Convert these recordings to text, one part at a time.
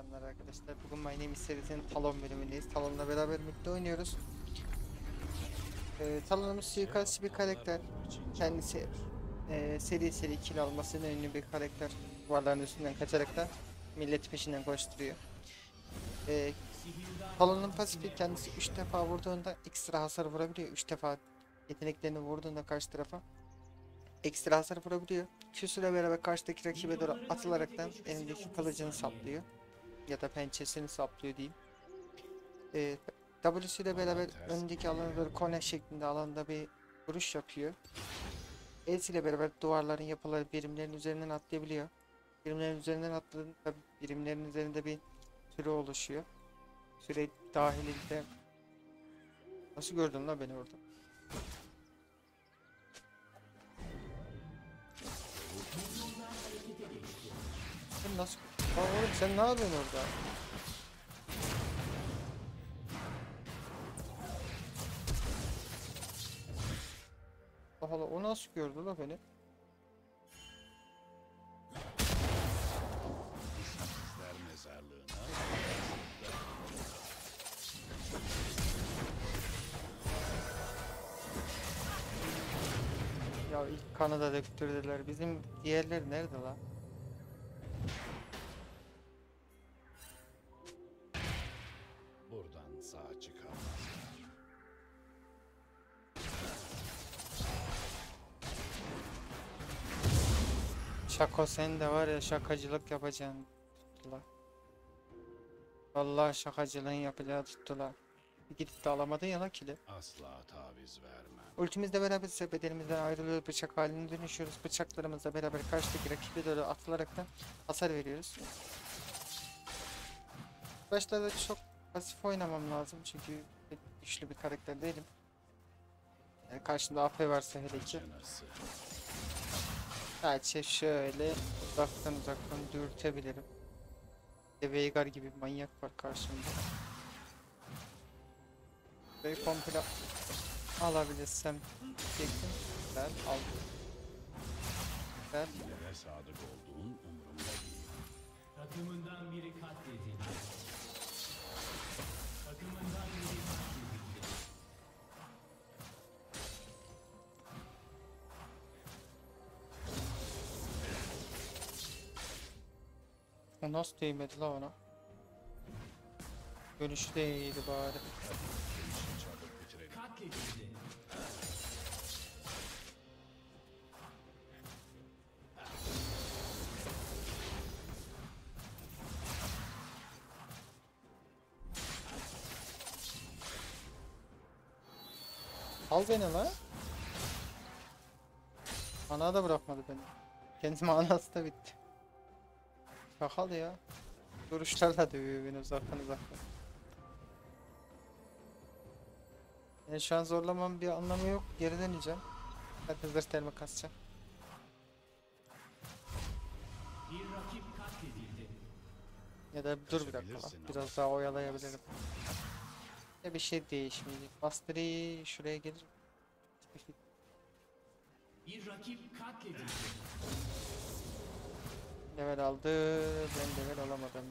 Selamlar arkadaşlar. Bugün My Name is serisinin Talon bölümündeyiz. Talon'la beraber birlikte oynuyoruz. Talon'umuz suikastçı bir karakter. Kendisi seri kill almasının ünlü bir karakter. Duvarların üstünden kaçarak da millet peşinden koşturuyor. E, Talon'un pasifi kendisi 3 defa vurduğunda ekstra hasar vurabiliyor. 3 defa yeteneklerini vurduğunda karşı tarafa ekstra hasar vurabiliyor. Q'suyla beraber karşıdaki rakibe doğru atılaraktan elindeki kılıcını saplıyor. Ya da pençesini saplıyor diyeyim. e, W'su ile beraber öndeki alana doğru korner şeklinde alanda bir vuruş yapıyor. E'si ile beraber duvarların yapıları birimlerin üzerinden atlayabiliyor. Birimlerin üzerinden atladığında birimlerin üzerinde bir süre oluşuyor. Süre dahilinde nasıl gördün la beni orada? Sen nasıl? Aa, oğlum sen ne yapıyorsun orada? Allah Allah, o nasıl gördü la beni? İslamsızlar mezarlığına Ya ilk kanı da döktürdüler. Bizim diğerleri nerede la? buradan sağ çıkamazlar. Şako sen de var ya, şakacılık yapacaksın. Tuttular. Vallahi şakacılığın yapacağı tuttular. Bir gidip de alamadın ya la kili. Asla taviz vermem. Ultimizle beraber ise bedenimizden ayrılıyor, bıçak haline dönüşüyoruz. Bıçaklarımızla beraber karşıdaki rakibe doğru atılarak da hasar veriyoruz. Başlarda çok pasif oynamam lazım çünkü güçlü bir karakter değilim. Yani karşımda AP varsa hele ki. Canası. Sadece şöyle uzaktan dürtebilirim. Veigar gibi bir manyak var karşımda. Ve komple alabilirsem diyecektim. Ben aldım. Ben Nelere sadık olduğun umurumda değil. Takımından biri katledildi. Takımından biri katledildi. o nasıl değmedi la ona? Dönüşü de iyiydi bari. İşi çabuk bitirelim. Katledildi. Al beni la. Ana da bırakmadı beni. Kendi manası da bitti. Şakal ya. Duruşlarla dövüyor beni uzaktan. Yani şu an zorlamam bir anlamı yok. Geri döneceğim. Hızır terme kasacağım. Bir rakip katledildi. Ya da dur bir dakika lan. Biraz daha oyalayabilirim. Ya bir şey değişmeyecek. Mastery şuraya gelir. Bir rakip katledildi. Level aldı. Ben level alamadım.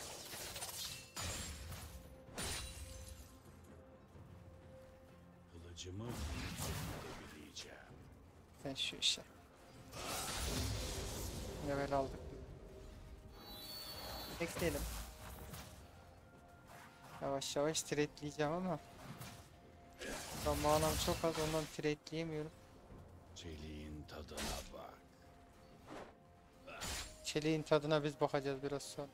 Kılıcımı gidebileceğim. Sen şu işe. Level aldık. Bekleyelim. Yavaş yavaş trade'leyeceğim ama zamanım çok az, ondan trade'leyemiyorum. Çeliğin tadına bak. Çeliğin tadına biz bakacağız biraz sonra.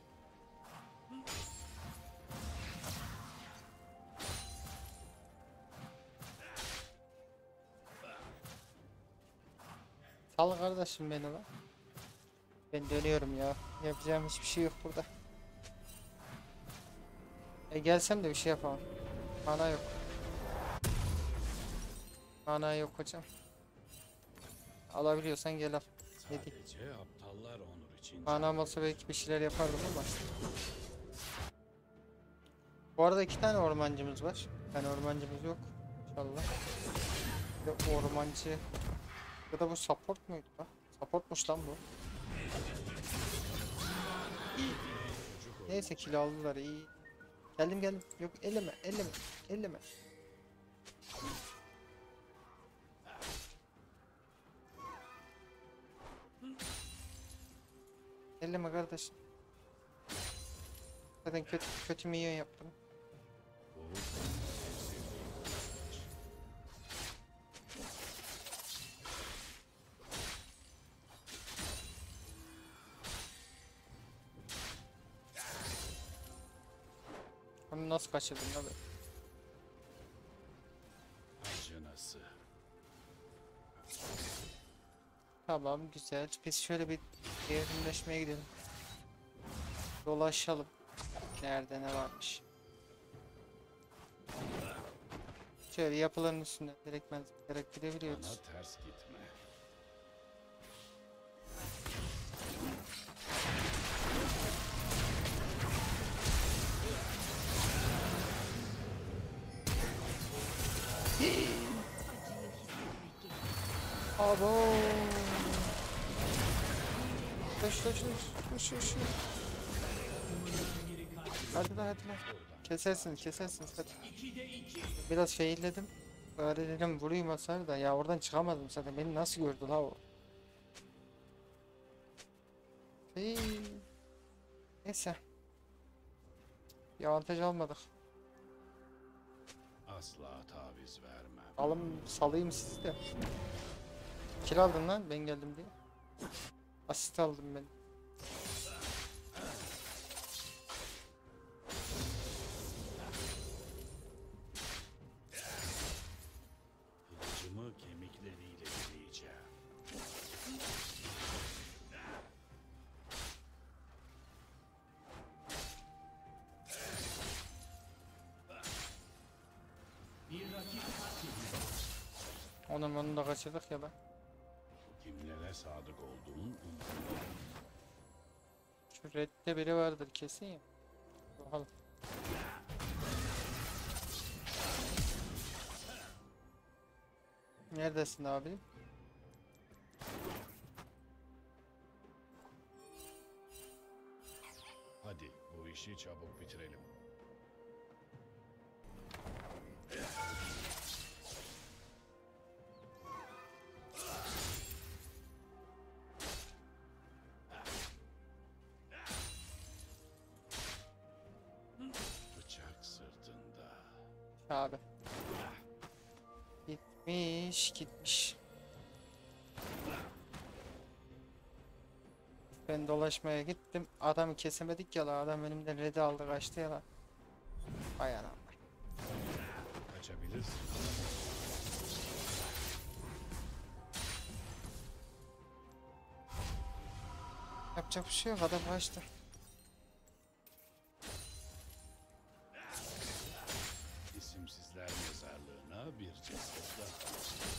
Sal kardeşim beni lan. Ben dönüyorum ya. Yapacağım hiçbir şey yok burada. Gelsem de bir şey yapamam. Mana yok. Mana yok hocam. Alabiliyorsan gel al. Ne diyeyim? Sadece aptallar onur için. Manam olsa belki bir şeyler yapardım ama. Bu arada 2 tane ormancımız var. Bir tane ormancımız yok. İnşallah. Bir de ormancı. Ya da bu support muydu lan? Supportmuş lan bu. Çocuk Neyse kilo aldılar iyi. Geldim geldim. Yok elleme elleme elleme. Elleme kardeş. Zaten kötü minyon yaptım. Bu en sevdiğim kılıç. Onu nasıl kaçırdın abi? Acınası. Tamam güzel. Biz şöyle bir evrimleşmeye gidelim. Dolaşalım. Nerede ne varmış. Şöyle yapıların üstünden direktmen direkt Bana gidebiliyoruz. ters gitme. Abo. Koş. Hadi lan. Kesersiniz hadi. Biraz failledim. Bari dedim vurayım hasar da ya oradan çıkamadım zaten beni nasıl gördü la o. Hey. Neyse. Bir avantaj almadık. Asla taviz vermem. Salayım sizi de. Kill aldın lan ben geldim diye. Asist aldım ben. Kılıcımı kemikleriyle bileyeceğim. Bir rakip katledildi. Onu da kaçırdık ya ben. Kimlere sadık olduğun umurumda. Şu redde biri vardır kesin ya. Bakalım. Neredesin abi? Hadi bu işi çabuk bitirelim. Bıçak sırtında. Abi. Gitmiş. Ben dolaşmaya gittim. Adamı kesemedik ya la. Adam önümden red'i aldı kaçtı ya la. Vay anam. Kaçabilirsin. Yapacak bir şey yok adam kaçtı. İsimsizler mezarlığına bir ceset daha.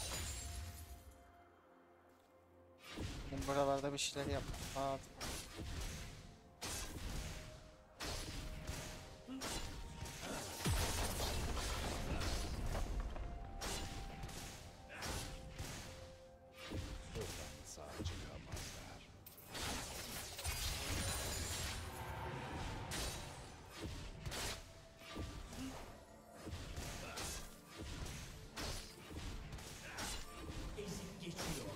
Ben buralarda bir şeyler yaptım. Abi. Buradan sağ çıkamazlar. Ezip geçiyor.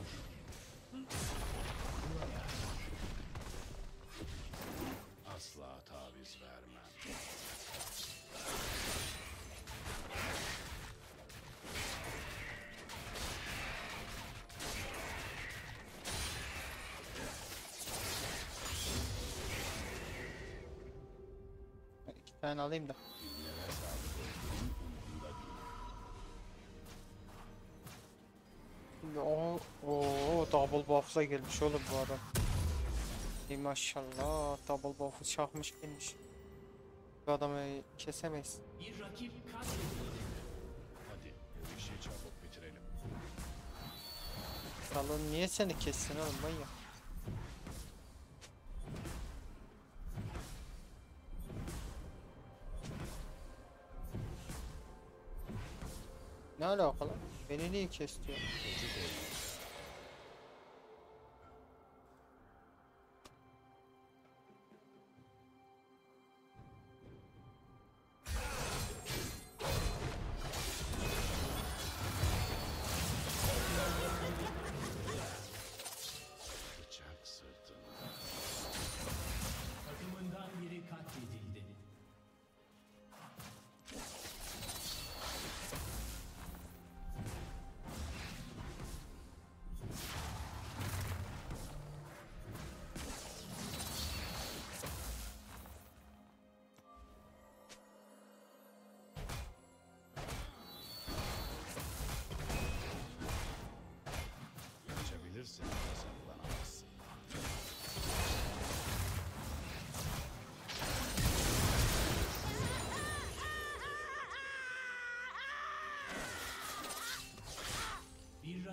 Asla taviz vermem. Ben 2 tane alayım da. Kimlere sadık olduğun umurumda değil. Şimdi o double buff'la gelmiş oğlum bu adam. Ey maşallah double buff'u çakmış gelmiş. Bu adamı kesemeyiz. Bir rakip katledildi. Hadi bu işi çabuk bitirelim. Salon niye seni kessin oğlum manyak. Ne alakalı? Beni niye kesti ya? Çocuk oyunu.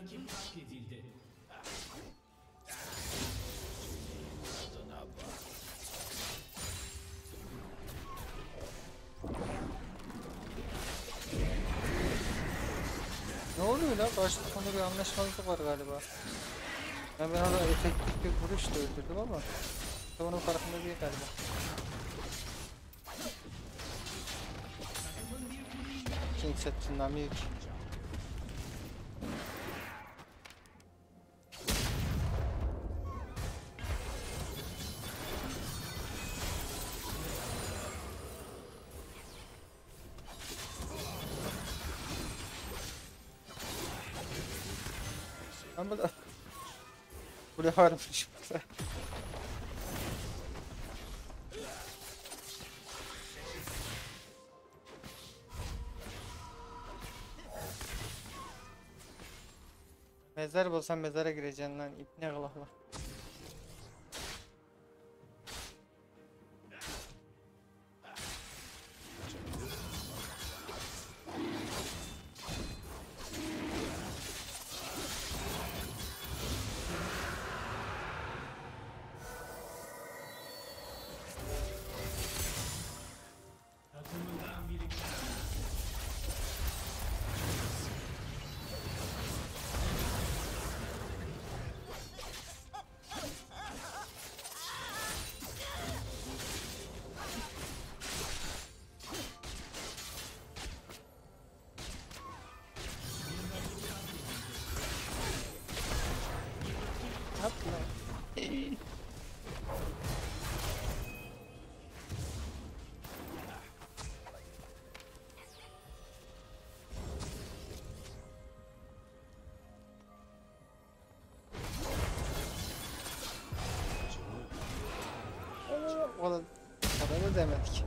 rakip katledildi. Tadına bak. Ne oluyor lan? Başta konuda bir anlaşmazlık var galiba. Ben orada efektif bir vuruş da öldürdüm ama onun farkında değil galiba. King setinden büyük. Ama da buraya varmış burada. Mezar bulsan mezara gireceksin lan ipne kılahla. Takımından biri Ne yaptın lan? Oğlum, adamı demedik.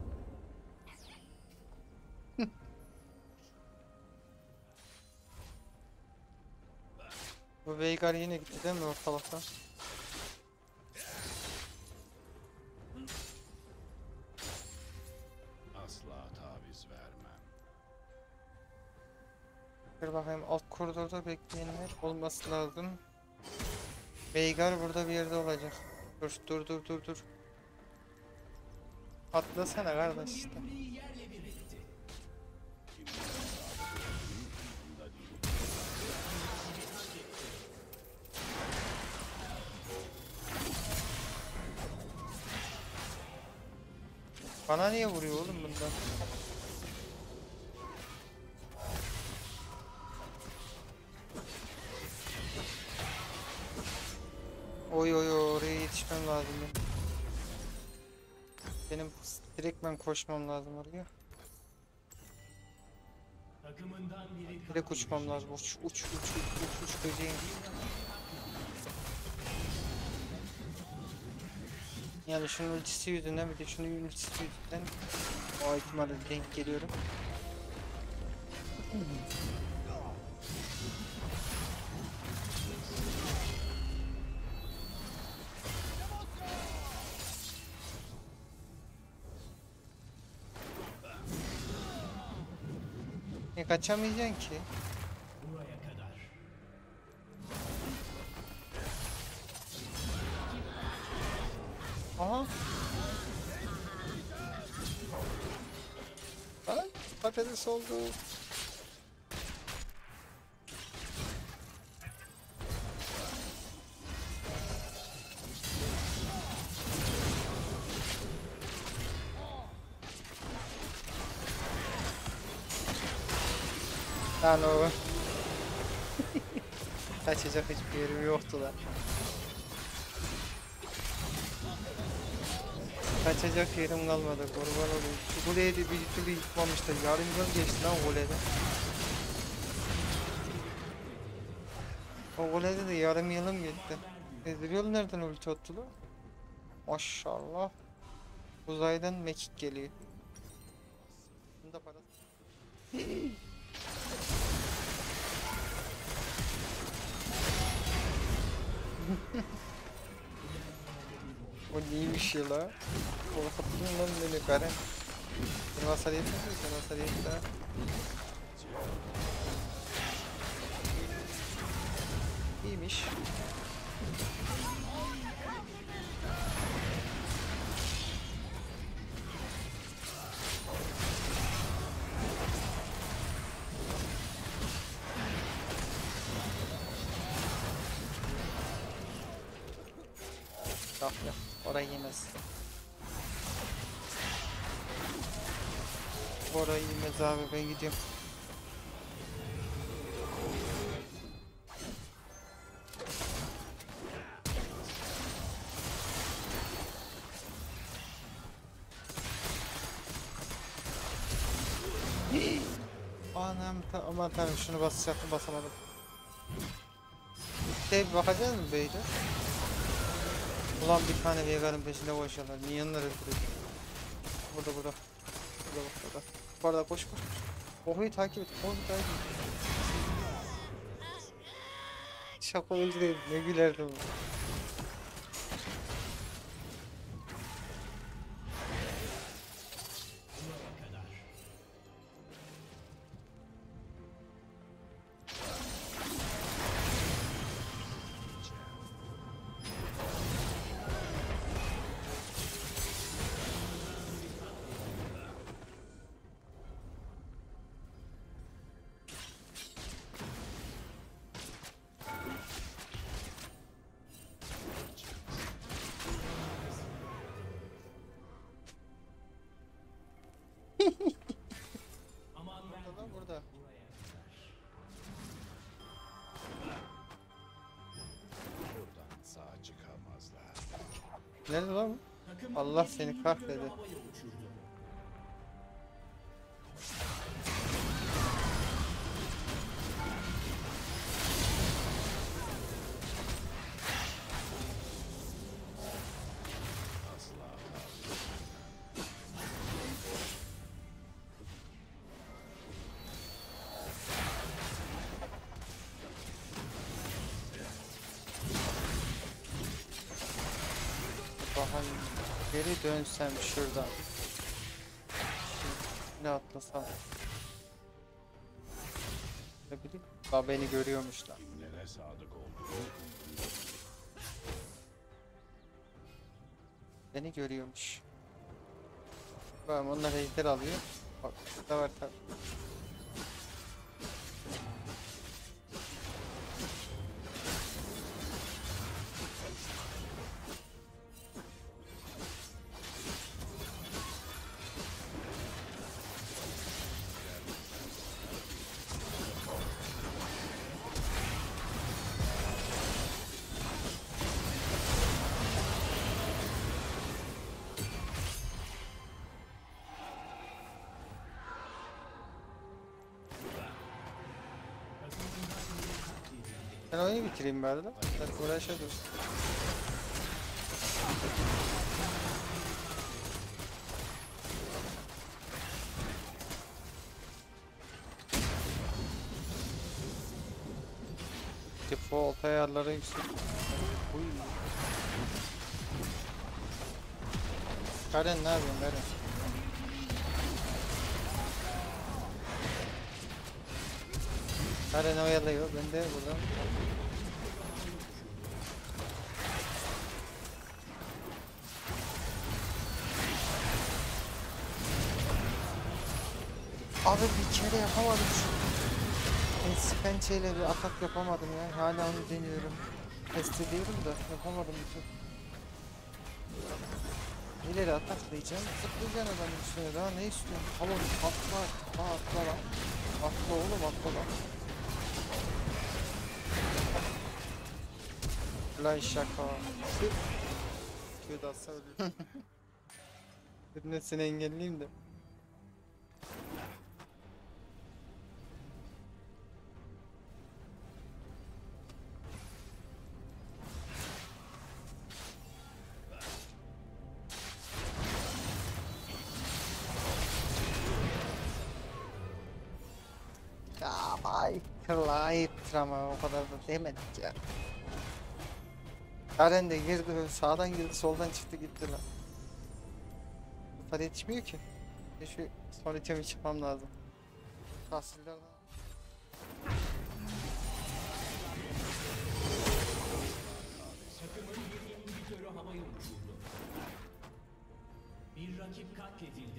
Bu Veigar yine gitti değil mi ortalıktan? Asla taviz vermem. Bir bakayım alt koridorda bekleyenler olması lazım. Veigar burada bir yerde olacak. Dur. Atlasana kardeş işte. kuleyi yerle bir etti. Umurumda değil. Bana niye vuruyor oğlum bundan? Oy oraya yetişmem lazım benim. Direkt ben koşmam lazım oraya. Takımından biri Direkt uçmam lazım. Uç böceğim. Yani şunun ultisi yüzünden bir de şunun ultisi yüzünden o ihtimalle denk geliyorum. Kaçamayacaksın ki. buraya kadar. Aha. Lan patates oldu. Lan o. Kaçacak hiçbir yerim yoktu lan. Kaçacak yerim kalmadı, kurban olayım. Şu kuleyi de bir türlü yıkmamışlar. Yarım yıl geçti lan o kulede. O kulede de yarım yılım gitti. Ezreal nereden ulti attı lan? Maşallah. Uzaydan mekik geliyor. Bunda para. O neymiş ya la? Korkuttun lan beni Karen. Benim hasar yetmez mi? Sen hasar yetti ha. İyiymiş. Yok yok. Orayı yemez. Orayı yemez abi, ben gidiyorum. Anam aman tanrım, şunu basacaktım, basamadım. Bir bakacağız mı beyler? Ulan bir tane Veigar'ın peşinde koşuyorlar. Minyonlar öldürüyor. Burada. Burada bak burada. Bu arada koş. Ohu'yu takip et. Şaka öldüreyim. Ne gülerdim. Aman ben Burada. buraya kadar. Buradan sağ çıkamazlar. Nerede lan bu? Takımın Allah bir seni minyonu kahretsin. havaya uçurdu. Asla Bakayım. Geri dönsem şuradan. Ne atlasam. Ne bileyim. Daha beni görüyormuşlar. kimlere sadık olduğunu Beni görüyormuş. Tamam, onlar ejder alıyor. Bak şurada var tabi. Ben oyunu bitireyim bari de. Ben uğraşadım. Default ayarları yüksek. Uy. Karen ne yapıyorsun Karen? Karen oyalıyor, ben de buradan. Abi bir kere yapamadım şu. Pençeyle bir atak yapamadım ya. Hala onu deniyorum. Test ediyorum da yapamadım bir türlü. İleri ataklayacağım. Zıplayacaksın adamın üstüne. Daha ne istiyorsun? Oğlum atla artık. Atla lan. Atla oğlum, atla lan. Lan şaka. Köyde atsa ölür. Birine seni engelleyeyim de. Ya vay ayıptır ama o kadar da demedik ya. Karen de girdi, sağdan girdi, soldan çıktı gitti lan. Para yetişmiyor ki. Şu son itemi çıkmam lazım. Tahsillerden. inhibitörü havaya uçurdu. Bir rakip katledildi.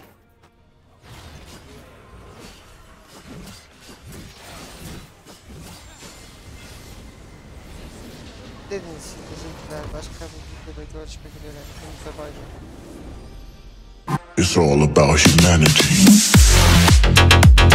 Dediğiniz için teşekkürler. Başka bir videoda görüşmek üzere. Hepinize bay bay. It's all about humanity.